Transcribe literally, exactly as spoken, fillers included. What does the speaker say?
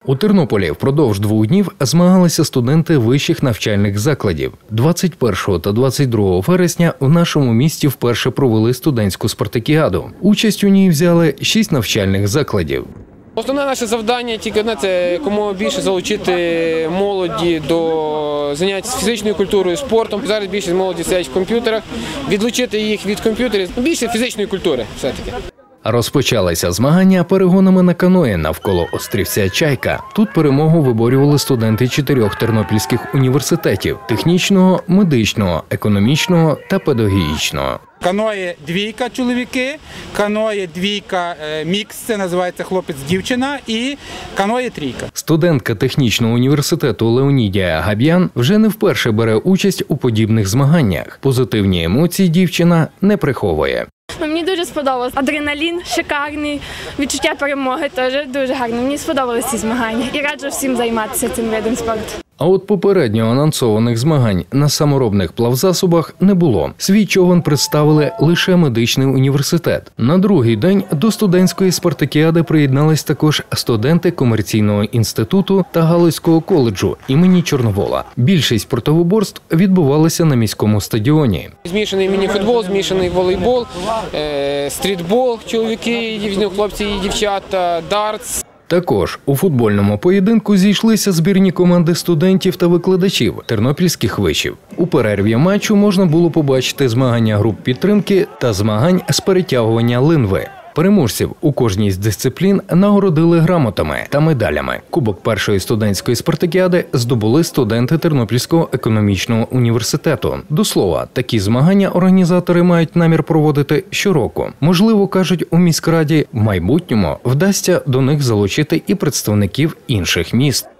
У Тернополі впродовж двох днів змагалися студенти вищих навчальних закладів. двадцять першого та двадцять другого вересня в нашому місті вперше провели студентську спартакіаду. Участь у ній взяли шість навчальних закладів. Основне наше завдання тільки одне – це якомога більше залучити молоді до занять фізичною культурою, спортом. Зараз більшість молоді сидять в комп'ютерах, відлучити їх від комп'ютерів, більше фізичної культури все-таки. Розпочалися змагання перегонами на каное навколо острівця Чайка. Тут перемогу виборювали студенти чотирьох тернопільських університетів – технічного, медичного, економічного та педагогічного. Каное двійка – чоловіки, каное двійка – мікс, це називається хлопець-дівчина, і каное трійка. Студентка технічного університету Леонідія Габ'ян вже не вперше бере участь у подібних змаганнях. Позитивні емоції дівчина не приховує. Мені дуже сподобалось. Адреналін шикарний, відчуття перемоги теж дуже гарне. Мені сподобалися ці змагання і раджу всім займатися цим видом спорту. А от попередньо анонсованих змагань на саморобних плавзасобах не було. Свій човен представили лише медичний університет. На другий день до студентської спартакіади приєднались також студенти комерційного інституту та Галицького коледжу імені Чорновола. Більшість противоборств відбувалися на міському стадіоні. Змішаний міні-футбол, змішаний волейбол, стрітбол, чоловіки, хлопці і дівчата, дартс. Також у футбольному поєдинку зійшлися збірні команди студентів та викладачів тернопільських вишів. У перерві матчу можна було побачити змагання груп підтримки та змагань з перетягування линви. Переможців у кожній з дисциплін нагородили грамотами та медалями. Кубок першої студентської спартакіади здобули студенти Тернопільського економічного університету. До слова, такі змагання організатори мають намір проводити щороку. Можливо, кажуть у міськраді, в майбутньому вдасться до них залучити і представників інших міст.